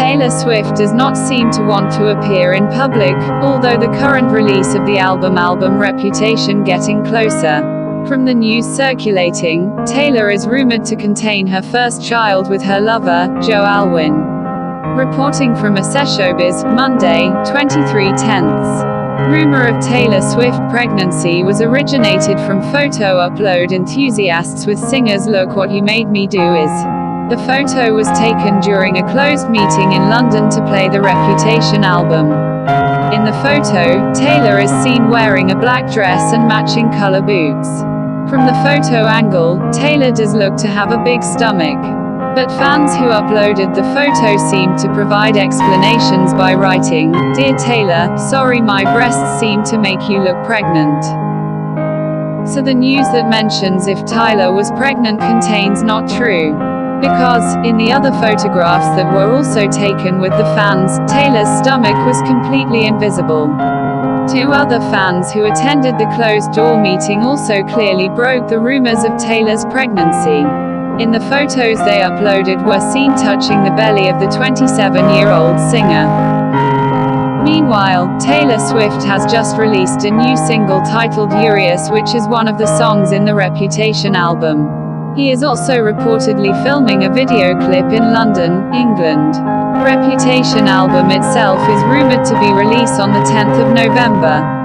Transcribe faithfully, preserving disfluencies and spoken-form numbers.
Taylor Swift does not seem to want to appear in public, although the current release of the album album Reputation getting closer. From the news circulating, Taylor is rumored to contain her first child with her lover, Joe Alwyn. Reporting from AccessShowbiz, Monday, twenty-three tenths. Rumor of Taylor Swift pregnancy was originated from photo upload enthusiasts with singers. Look What You Made Me Do Is. The photo was taken during a closed meeting in London to play the Reputation album. In the photo, Taylor is seen wearing a black dress and matching color boots. From the photo angle, Taylor does look to have a big stomach. But fans who uploaded the photo seem to provide explanations by writing, "Dear Taylor, sorry my breasts seem to make you look pregnant." So the news that mentions if Tyler was pregnant contains not true. Because, in the other photographs that were also taken with the fans, Taylor's stomach was completely invisible. Two other fans who attended the closed-door meeting also clearly broke the rumors of Taylor's pregnancy. In the photos they uploaded were seen touching the belly of the twenty-seven-year-old singer. Meanwhile, Taylor Swift has just released a new single titled Urious, which is one of the songs in the Reputation album. He is also reportedly filming a video clip in London, England. Reputation album itself is rumored to be released on the tenth of November.